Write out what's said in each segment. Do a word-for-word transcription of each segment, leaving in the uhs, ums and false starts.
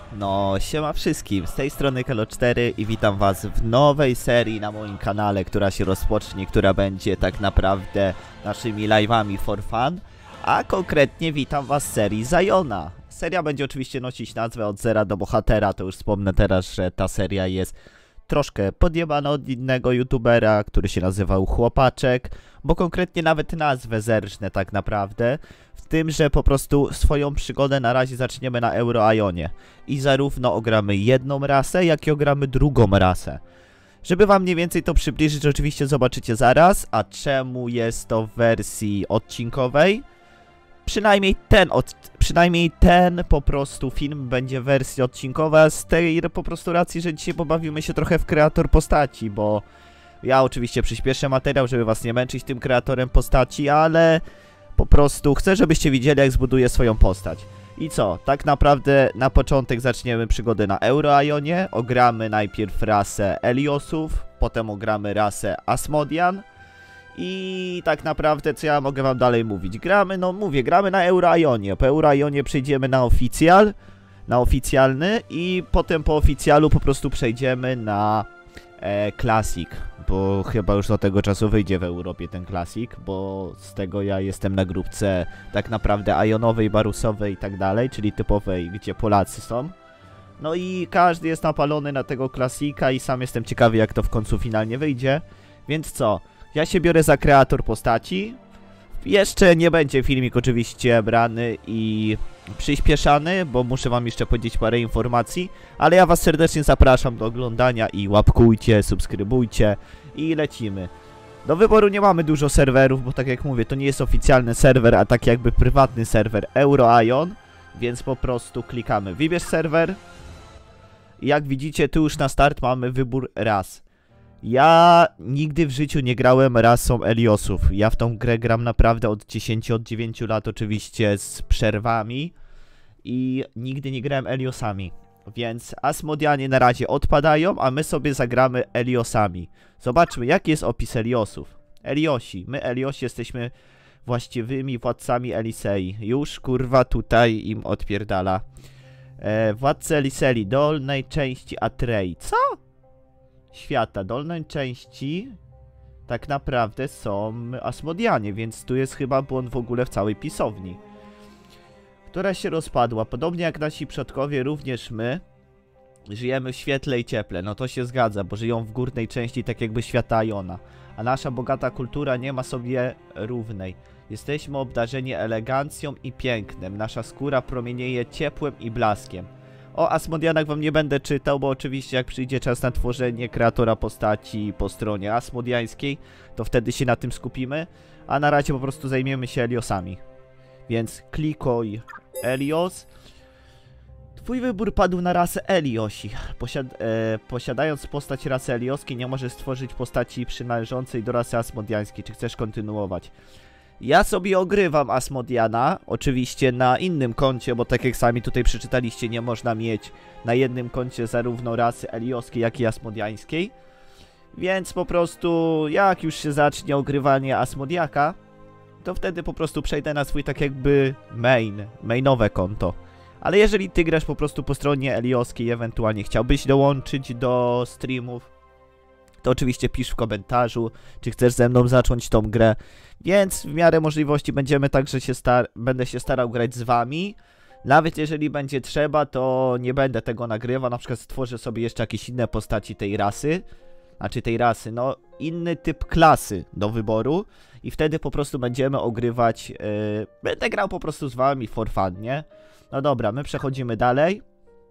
No, siema wszystkim, z tej strony Kelo cztery i witam was w nowej serii na moim kanale, która się rozpocznie, która będzie tak naprawdę naszymi live'ami for fun, a konkretnie witam was z serii Zajona. Seria będzie oczywiście nosić nazwę Od Zera do Bohatera, to już wspomnę teraz, że ta seria jest troszkę podjebana od innego youtubera, który się nazywał Chłopaczek, bo konkretnie nawet nazwę zerżnę tak naprawdę, w tym, że po prostu swoją przygodę na razie zaczniemy na Euroionie i zarówno ogramy jedną rasę, jak i ogramy drugą rasę. Żeby wam mniej więcej to przybliżyć, oczywiście zobaczycie zaraz, a czemu jest to w wersji odcinkowej? Przynajmniej ten, od, przynajmniej ten po prostu film będzie w wersji odcinkowa z tej po prostu racji, że dzisiaj pobawimy się trochę w kreator postaci, bo ja oczywiście przyspieszę materiał, żeby was nie męczyć tym kreatorem postaci, ale po prostu chcę, żebyście widzieli, jak zbuduję swoją postać. I co? Tak naprawdę na początek zaczniemy przygodę na Euroionie, ogramy najpierw rasę Eliosów, potem ogramy rasę Asmodian. I tak naprawdę, co ja mogę wam dalej mówić? Gramy, no mówię, gramy na Euroionie. Po Euroionie przejdziemy na oficjal, na oficjalny i potem po oficjalu po prostu przejdziemy na e, Classic. Bo chyba już do tego czasu wyjdzie w Europie ten Classic, bo z tego ja jestem na grupce tak naprawdę Ionowej, Barusowej i tak dalej, czyli typowej, gdzie Polacy są. No i każdy jest napalony na tego Classica i sam jestem ciekawy, jak to w końcu finalnie wyjdzie. Więc co? Ja się biorę za kreator postaci. Jeszcze nie będzie filmik oczywiście brany i przyspieszany, bo muszę wam jeszcze powiedzieć parę informacji. Ale ja was serdecznie zapraszam do oglądania i łapkujcie, subskrybujcie i lecimy. Do wyboru nie mamy dużo serwerów, bo tak jak mówię, to nie jest oficjalny serwer, a tak jakby prywatny serwer Euroion. Więc po prostu klikamy wybierz serwer. I jak widzicie, tu już na start mamy wybór ras. Ja nigdy w życiu nie grałem rasą Eliosów. Ja w tą grę gram naprawdę od dziesięciu, od dziewięciu lat oczywiście z przerwami. I nigdy nie grałem Eliosami. Więc Asmodianie na razie odpadają, a my sobie zagramy Eliosami. Zobaczmy, jaki jest opis Eliosów. Eliosi. My Eliosi jesteśmy właściwymi władcami Elisei. Już kurwa tutaj im odpierdala. E, władcy Elisei, dolnej części Atrei. Co? Świata, dolnej części tak naprawdę są Asmodianie, więc tu jest chyba błąd w ogóle w całej pisowni, która się rozpadła. Podobnie jak nasi przodkowie, również my żyjemy w świetle i cieple. No to się zgadza, bo żyją w górnej części tak jakby świata Iona, a nasza bogata kultura nie ma sobie równej. Jesteśmy obdarzeni elegancją i pięknem. Nasza skóra promienieje ciepłem i blaskiem. O Asmodianach wam nie będę czytał, bo oczywiście jak przyjdzie czas na tworzenie kreatora postaci po stronie asmodiańskiej, to wtedy się na tym skupimy, a na razie po prostu zajmiemy się Eliosami. Więc klikuj Elios. Twój wybór padł na rasę Eliosi. Posiad e, posiadając postać rasy elioskiej, nie możesz stworzyć postaci przynależącej do rasy asmodiańskiej. Czy chcesz kontynuować? Ja sobie ogrywam Asmodiana, oczywiście na innym koncie, bo tak jak sami tutaj przeczytaliście, nie można mieć na jednym koncie zarówno rasy elioskiej, jak i asmodiańskiej. Więc po prostu, jak już się zacznie ogrywanie Asmodiaka, to wtedy po prostu przejdę na swój tak jakby main, mainowe konto. Ale jeżeli ty grasz po prostu po stronie elioskiej, ewentualnie chciałbyś dołączyć do streamów, to oczywiście pisz w komentarzu, czy chcesz ze mną zacząć tą grę. Więc w miarę możliwości będziemy także się star będę się starał grać z wami. Nawet jeżeli będzie trzeba, to nie będę tego nagrywał. Na przykład stworzę sobie jeszcze jakieś inne postaci tej rasy. Znaczy tej rasy, no inny typ klasy do wyboru. I wtedy po prostu będziemy ogrywać. Yy, będę grał po prostu z wami for fun, nie? No dobra, my przechodzimy dalej.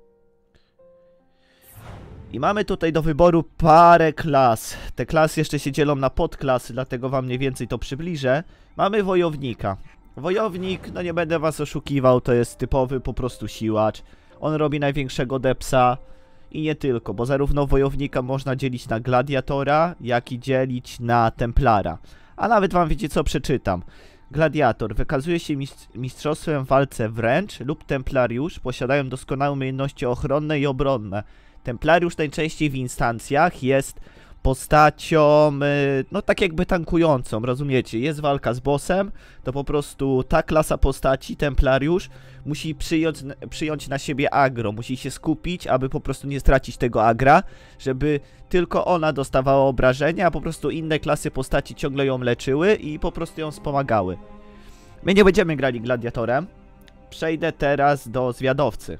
I mamy tutaj do wyboru parę klas. Te klasy jeszcze się dzielą na podklasy, dlatego wam mniej więcej to przybliżę. Mamy wojownika. Wojownik, no nie będę was oszukiwał, to jest typowy po prostu siłacz. On robi największego depsa i nie tylko, bo zarówno wojownika można dzielić na gladiatora, jak i dzielić na templara. A nawet wam wiecie co, przeczytam. Gladiator wykazuje się mistrzostwem w walce wręcz lub templariusz posiadają doskonałe umiejętności ochronne i obronne. Templariusz najczęściej w instancjach jest postacią, y, no tak jakby tankującą, rozumiecie? Jest walka z bossem, to po prostu ta klasa postaci, Templariusz, musi przyjąć, przyjąć na siebie agro, musi się skupić, aby po prostu nie stracić tego agra, żeby tylko ona dostawała obrażenia, a po prostu inne klasy postaci ciągle ją leczyły i po prostu ją wspomagały. My nie będziemy grali gladiatorem. Przejdę teraz do zwiadowcy.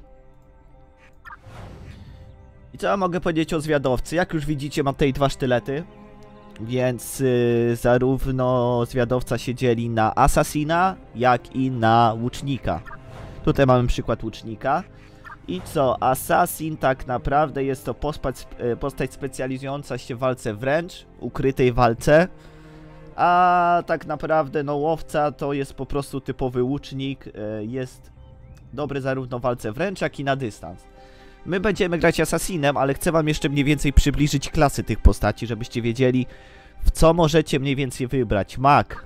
I co ja mogę powiedzieć o zwiadowcy? Jak już widzicie, mam tutaj dwa sztylety. Więc yy, zarówno zwiadowca się dzieli na asasina, jak i na łucznika. Tutaj mamy przykład łucznika. I co? Assassin tak naprawdę jest to postać, postać specjalizująca się w walce wręcz, ukrytej walce. A tak naprawdę no łowca to jest po prostu typowy łucznik, jest dobry zarówno w walce wręcz, jak i na dystans. My będziemy grać asasinem, ale chcę wam jeszcze mniej więcej przybliżyć klasy tych postaci, żebyście wiedzieli, w co możecie mniej więcej wybrać. Mag.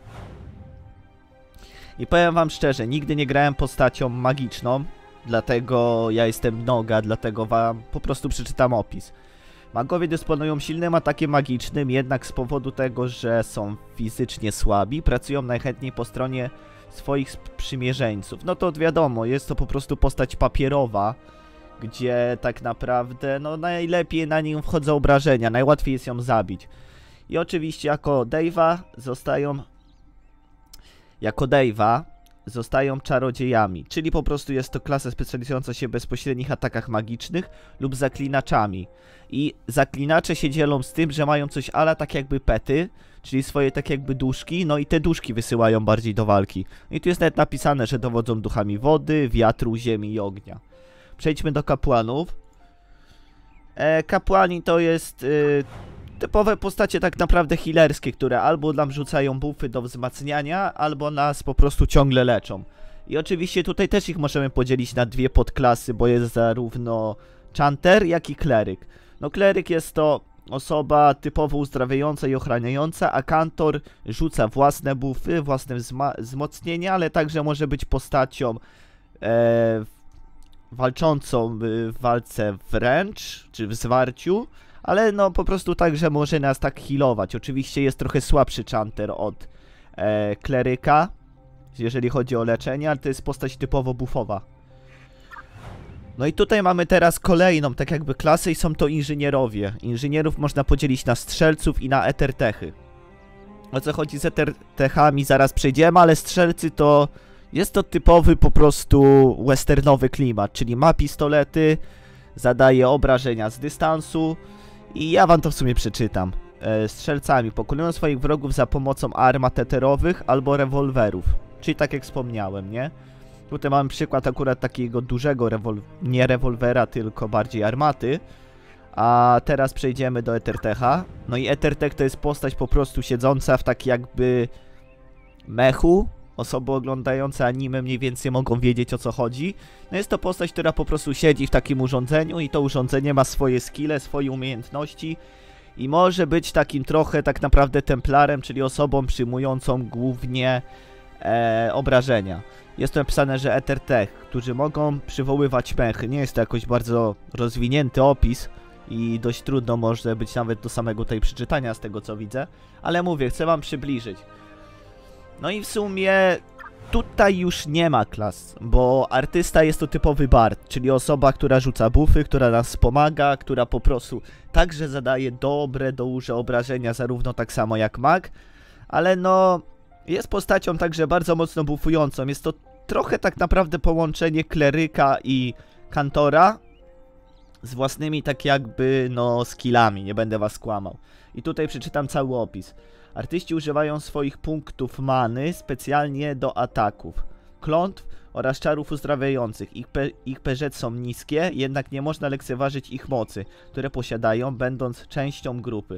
I powiem wam szczerze, nigdy nie grałem postacią magiczną, dlatego ja jestem noga, dlatego wam po prostu przeczytam opis. Magowie dysponują silnym atakiem magicznym, jednak z powodu tego, że są fizycznie słabi, pracują najchętniej po stronie swoich sprzymierzeńców. No to wiadomo, jest to po prostu postać papierowa, gdzie tak naprawdę no najlepiej na nim wchodzą obrażenia, najłatwiej jest ją zabić. I oczywiście jako Dave'a zostają... Jako Dave'a zostają czarodziejami, czyli po prostu jest to klasa specjalizująca się w bezpośrednich atakach magicznych lub zaklinaczami. I zaklinacze się dzielą z tym, że mają coś ala tak jakby pety, czyli swoje tak jakby duszki, no i te duszki wysyłają bardziej do walki. I tu jest nawet napisane, że dowodzą duchami wody, wiatru, ziemi i ognia. Przejdźmy do kapłanów. E, kapłani to jest y, typowe postacie tak naprawdę healerskie, które albo nam rzucają buffy do wzmacniania, albo nas po prostu ciągle leczą. I oczywiście tutaj też ich możemy podzielić na dwie podklasy, bo jest zarówno chanter, jak i kleryk. No kleryk jest to osoba typowo uzdrawiająca i ochraniająca, a kantor rzuca własne buffy, własne wzmocnienia, ale także może być postacią e, walczącą w walce wręcz, czy w zwarciu, ale no po prostu także może nas tak healować. Oczywiście jest trochę słabszy chanter od e, kleryka, jeżeli chodzi o leczenie, ale to jest postać typowo buffowa. No i tutaj mamy teraz kolejną tak jakby klasę i są to inżynierowie. Inżynierów można podzielić na strzelców i na etertechy. O co chodzi z etertechami zaraz przejdziemy, ale strzelcy to... Jest to typowy po prostu westernowy klimat, czyli ma pistolety, zadaje obrażenia z dystansu i ja wam to w sumie przeczytam. E, strzelcami pokonują swoich wrogów za pomocą armat eterowych albo rewolwerów, czyli tak jak wspomniałem, nie? Tutaj mamy przykład akurat takiego dużego rewol nie rewolwera, tylko bardziej armaty. A teraz przejdziemy do etertecha. No i etertech to jest postać po prostu siedząca w tak jakby mechu. Osoby oglądające anime mniej więcej mogą wiedzieć, o co chodzi. No jest to postać, która po prostu siedzi w takim urządzeniu i to urządzenie ma swoje skille, swoje umiejętności i może być takim trochę tak naprawdę templarem, czyli osobą przyjmującą głównie e, obrażenia. Jest tu napisane, że etertech, którzy mogą przywoływać mechy. Nie jest to jakoś bardzo rozwinięty opis i dość trudno może być nawet do samego tej przeczytania z tego, co widzę, ale mówię, chcę wam przybliżyć. No i w sumie tutaj już nie ma klas, bo artysta jest to typowy bard, czyli osoba, która rzuca buffy, która nas wspomaga, która po prostu także zadaje dobre, duże obrażenia, zarówno tak samo jak mag, ale no jest postacią także bardzo mocno buffującą. Jest to trochę tak naprawdę połączenie kleryka i kantora z własnymi tak jakby no skillami, nie będę was kłamał. I tutaj przeczytam cały opis. Artyści używają swoich punktów many specjalnie do ataków, klątw oraz czarów uzdrawiających. Ich, pe ich P Z są niskie, jednak nie można lekceważyć ich mocy, które posiadają, będąc częścią grupy.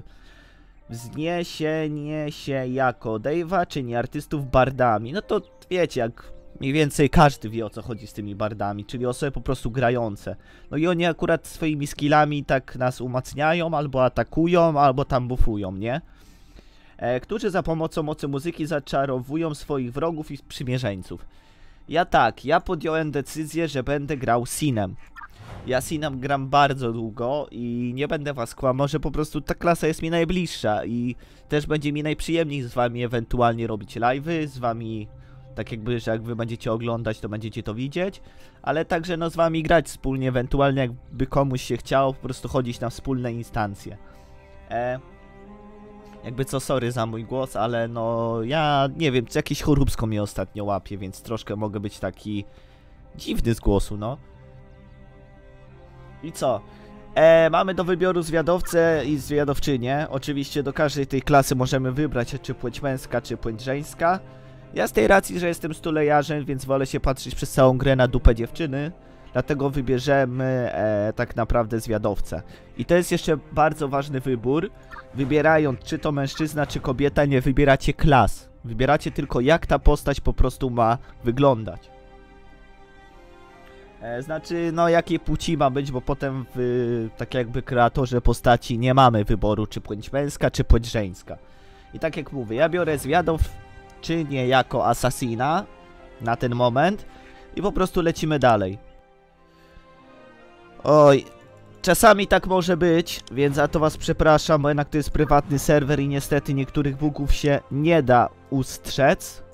Wzniesienie się jako Dave'a czyni artystów bardami. No to wiecie, jak mniej więcej każdy wie, o co chodzi z tymi bardami, czyli osoby po prostu grające. No i oni akurat swoimi skillami tak nas umacniają, albo atakują, albo tam buffują, nie? E, którzy za pomocą mocy muzyki zaczarowują swoich wrogów i sprzymierzeńców. Ja tak, ja podjąłem decyzję, że będę grał Sinem. Ja Sinem gram bardzo długo i nie będę was kłamał, że po prostu ta klasa jest mi najbliższa i też będzie mi najprzyjemniej z wami ewentualnie robić live'y, z wami tak jakby, że jak wy będziecie oglądać, to będziecie to widzieć, ale także no z wami grać wspólnie, ewentualnie jakby komuś się chciało po prostu chodzić na wspólne instancje. E, jakby co, sorry za mój głos, ale no ja nie wiem, jakieś choróbsko mnie ostatnio łapie, więc troszkę mogę być taki dziwny z głosu, no. I co? E, mamy do wyboru zwiadowcę i zwiadowczynię. Oczywiście do każdej tej klasy możemy wybrać, czy płeć męska, czy płeć żeńska. Ja z tej racji, że jestem stulejarzem, więc wolę się patrzeć przez całą grę na dupę dziewczyny. Dlatego wybierzemy e, tak naprawdę zwiadowcę. I to jest jeszcze bardzo ważny wybór. Wybierając, czy to mężczyzna, czy kobieta, nie wybieracie klas. Wybieracie tylko, jak ta postać po prostu ma wyglądać. E, znaczy, no jakiej płci ma być, bo potem w tak jakby kreatorze postaci nie mamy wyboru, czy płeć męska, czy płeć żeńska. I tak jak mówię, ja biorę zwiadowczynię jako asasina na ten moment i po prostu lecimy dalej. Oj, czasami tak może być, więc za to was przepraszam, bo jednak to jest prywatny serwer i niestety niektórych bugów się nie da ustrzec.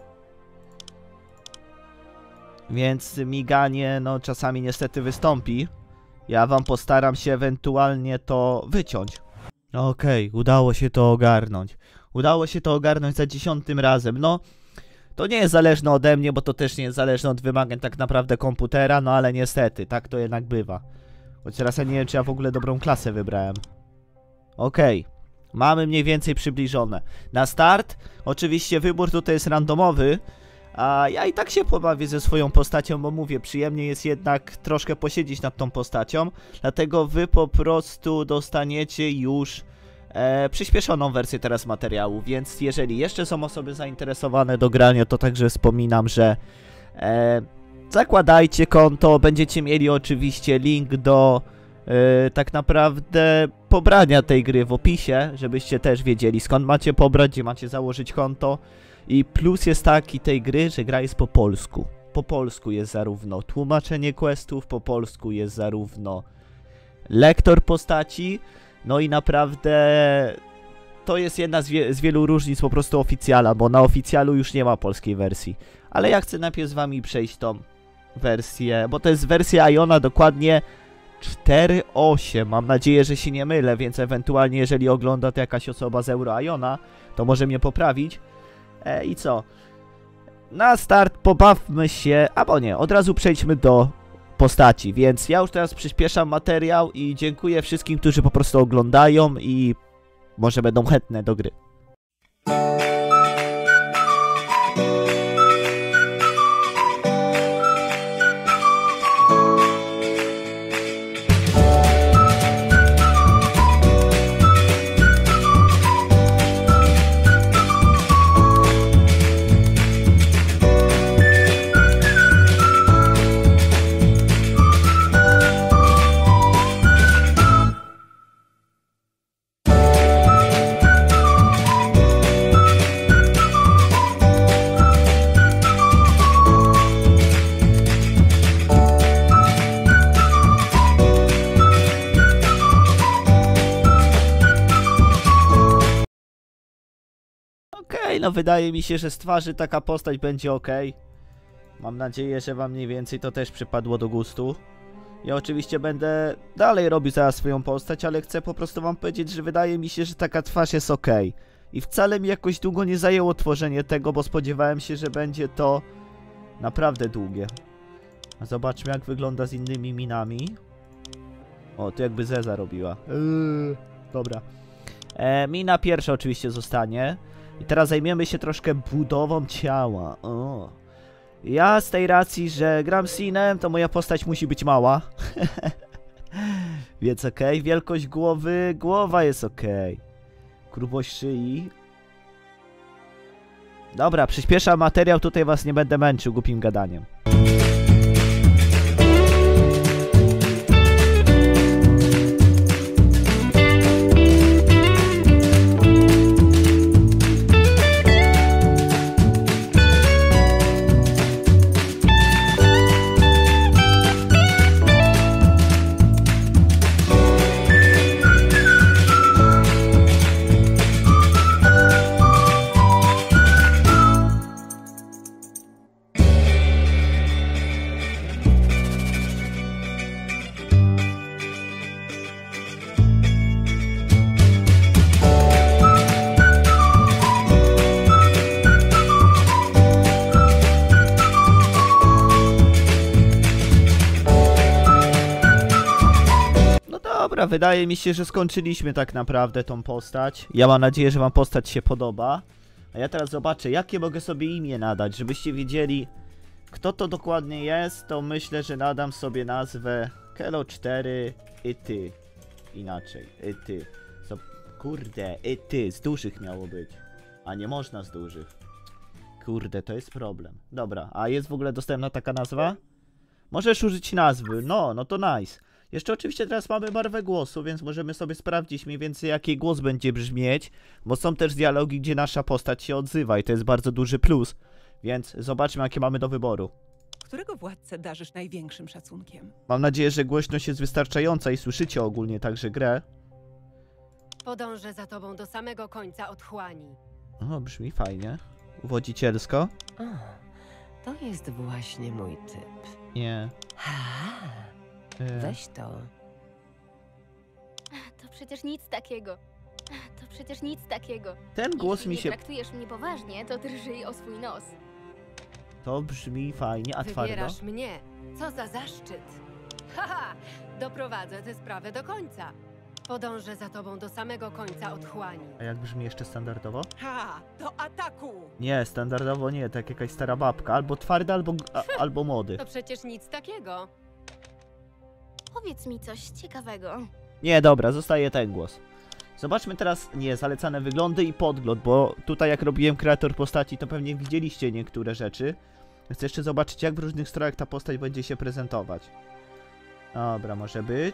Więc miganie, no czasami niestety wystąpi. Ja wam postaram się ewentualnie to wyciąć. Okej, okay, udało się to ogarnąć. Udało się to ogarnąć za dziesiątym razem. No, to nie jest zależne ode mnie, bo to też nie jest zależne od wymagań tak naprawdę komputera, no ale niestety, tak to jednak bywa. Choć teraz ja nie wiem, czy ja w ogóle dobrą klasę wybrałem. Okej, okay. Mamy mniej więcej przybliżone. Na start, oczywiście wybór tutaj jest randomowy, a ja i tak się pobawię ze swoją postacią, bo mówię, przyjemnie jest jednak troszkę posiedzieć nad tą postacią, dlatego wy po prostu dostaniecie już e, przyspieszoną wersję teraz materiału, więc jeżeli jeszcze są osoby zainteresowane do grania, to także wspominam, że e, zakładajcie konto, będziecie mieli oczywiście link do e, tak naprawdę pobrania tej gry w opisie, żebyście też wiedzieli, skąd macie pobrać, gdzie macie założyć konto. I plus jest taki tej gry, że gra jest po polsku. Po polsku jest zarówno tłumaczenie questów, po polsku jest zarówno lektor postaci, no i naprawdę to jest jedna z, wie z wielu różnic po prostu oficjala, bo na oficjalu już nie ma polskiej wersji. Ale ja chcę najpierw z wami przejść tą wersję, bo to jest wersja Iona dokładnie cztery osiem. Mam nadzieję, że się nie mylę, więc ewentualnie jeżeli ogląda to jakaś osoba z Euro Iona, to może mnie poprawić. E, I co? Na start pobawmy się, albo nie, od razu przejdźmy do postaci, więc ja już teraz przyspieszam materiał i dziękuję wszystkim, którzy po prostu oglądają i może będą chętne do gry. Okej, okay, no wydaje mi się, że z twarzy taka postać będzie ok. Mam nadzieję, że wam mniej więcej to też przypadło do gustu. Ja oczywiście będę dalej robił zaraz swoją postać, ale chcę po prostu wam powiedzieć, że wydaje mi się, że taka twarz jest ok. I wcale mi jakoś długo nie zajęło tworzenie tego, bo spodziewałem się, że będzie to naprawdę długie. A zobaczmy, jak wygląda z innymi minami. O, tu jakby Zeza robiła. Yy, dobra. E, mina pierwsza oczywiście zostanie. I teraz zajmiemy się troszkę budową ciała. O. Ja z tej racji, że gram Sinem, to moja postać musi być mała. Więc okej, okay. Wielkość głowy, głowa jest okej. Okay. Grubość szyi. Dobra, przyspieszam materiał, tutaj was nie będę męczył głupim gadaniem. dobra, wydaje mi się, że skończyliśmy tak naprawdę tą postać. Ja mam nadzieję, że wam postać się podoba. A ja teraz zobaczę, jakie mogę sobie imię nadać, żebyście wiedzieli, kto to dokładnie jest. To myślę, że nadam sobie nazwę Kelo cztery i ty. Inaczej, i ty. So, kurde, i ty, z dużych miało być. A nie można z dużych. Kurde, to jest problem. Dobra, a jest w ogóle dostępna taka nazwa? Możesz użyć nazwy, no, no to nice. Jeszcze oczywiście teraz mamy barwę głosu, więc możemy sobie sprawdzić mniej więcej jaki głos będzie brzmieć. Bo są też dialogi, gdzie nasza postać się odzywa i to jest bardzo duży plus. Więc zobaczmy, jakie mamy do wyboru. Którego władcę darzysz największym szacunkiem? Mam nadzieję, że głośność jest wystarczająca i słyszycie ogólnie także grę. Podążę za tobą do samego końca otchłani. O, brzmi fajnie. Uwodzicielsko. O, to jest właśnie mój typ. Nie. Ha, E, weź to. To przecież nic takiego. To przecież nic takiego. ten głos Jeśli mi nie się... traktujesz mnie poważnie, to drżyj o swój nos. To brzmi fajnie, a twardo? Wybierasz mnie. Co za zaszczyt. Haha, doprowadzę tę sprawę do końca. Podążę za tobą do samego końca otchłani. A jak brzmi jeszcze standardowo? Ha! Do ataku! Nie, standardowo nie, tak jakaś stara babka. Albo twarda, albo, a, albo młody. To przecież nic takiego. Powiedz mi coś ciekawego. Nie, dobra, zostaje ten głos. Zobaczmy teraz, nie, zalecane wyglądy i podgląd, bo tutaj jak robiłem kreator postaci, to pewnie widzieliście niektóre rzeczy. Chcę jeszcze zobaczyć, jak w różnych strojach ta postać będzie się prezentować. Dobra, może być.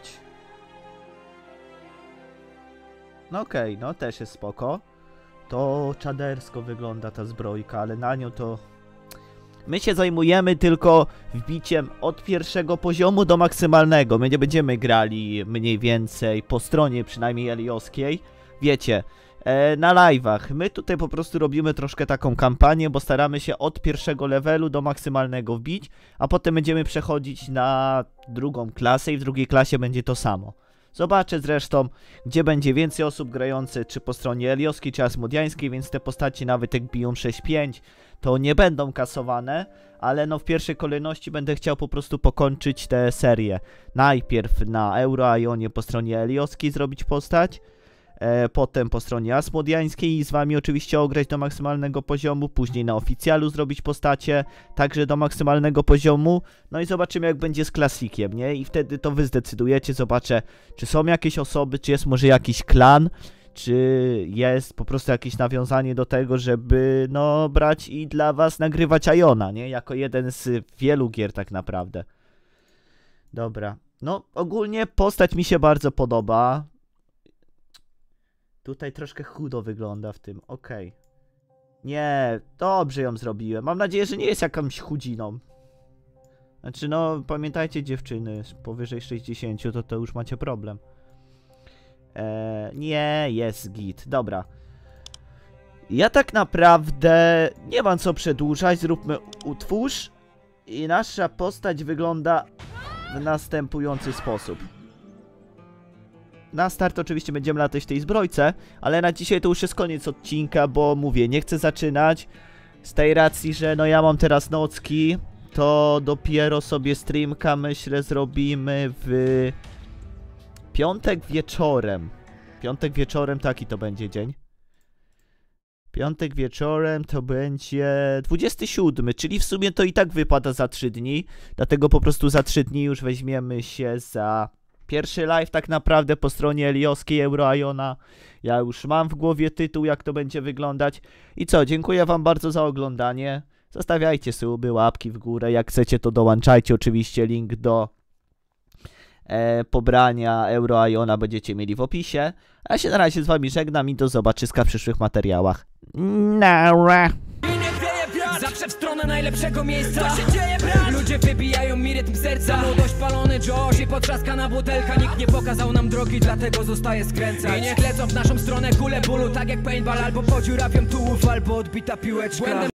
No okej, okay, no też jest spoko. To czadersko wygląda ta zbrojka, ale na nią to... My się zajmujemy tylko wbiciem od pierwszego poziomu do maksymalnego. My nie będziemy grali mniej więcej po stronie przynajmniej eliowskiej. Wiecie, e, na live'ach. My tutaj po prostu robimy troszkę taką kampanię, bo staramy się od pierwszego levelu do maksymalnego wbić, a potem będziemy przechodzić na drugą klasę i w drugiej klasie będzie to samo. Zobaczę zresztą, gdzie będzie więcej osób grających, czy po stronie eliowskiej, czy asmodiańskiej, więc te postaci nawet jak biją sześć pięć, to nie będą kasowane, ale no w pierwszej kolejności będę chciał po prostu pokończyć tę serię. Najpierw na Euroionie po stronie eliowskiej zrobić postać, e, potem po stronie asmodiańskiej i z wami oczywiście ograć do maksymalnego poziomu, później na oficjalu zrobić postacie, także do maksymalnego poziomu, no i zobaczymy jak będzie z klasikiem, nie? I wtedy to wy zdecydujecie, zobaczę, czy są jakieś osoby, czy jest może jakiś klan, czy jest po prostu jakieś nawiązanie do tego, żeby no brać i dla was nagrywać Iona, nie? Jako jeden z wielu gier tak naprawdę. Dobra, no ogólnie postać mi się bardzo podoba. Tutaj troszkę chudo wygląda w tym, okej. Okay. Nie, dobrze ją zrobiłem. Mam nadzieję, że nie jest jakąś chudziną. Znaczy no, pamiętajcie dziewczyny, powyżej sześćdziesięciu to to już macie problem. Eee, nie, jest git, dobra. Ja tak naprawdę nie mam co przedłużać, zróbmy utwórz. I nasza postać wygląda w następujący sposób. Na start oczywiście będziemy latać w tej zbrojce, ale na dzisiaj to już jest koniec odcinka, bo mówię, nie chcę zaczynać z tej racji, że no ja mam teraz nocki, to dopiero sobie streamka myślę zrobimy w piątek wieczorem. Piątek wieczorem taki to będzie dzień. Piątek wieczorem to będzie dwudziesty siódmy, czyli w sumie to i tak wypada za trzy dni, dlatego po prostu za trzy dni już weźmiemy się za pierwszy live tak naprawdę po stronie eliowskiej Euroiona. Ja już mam w głowie tytuł, jak to będzie wyglądać. I co, dziękuję wam bardzo za oglądanie. Zostawiajcie suby, łapki w górę, jak chcecie to dołączajcie oczywiście, link do e, pobrania Euroiona będziecie mieli w opisie. A ja się na razie z wami żegnam i do zobaczyska w przyszłych materiałach. Nara. Zawsze w stronę najlepszego miejsca. Co się dzieje, brat? Ludzie wybijają mi rytm serca. Młodość, palony Josh i potrzaskana butelka. Nikt nie pokazał nam drogi, dlatego zostaje skręcać. I niech lecą w naszą stronę kule bólu, tak jak paintball. Albo podziurawią tułów, albo odbita piłeczka. Błędem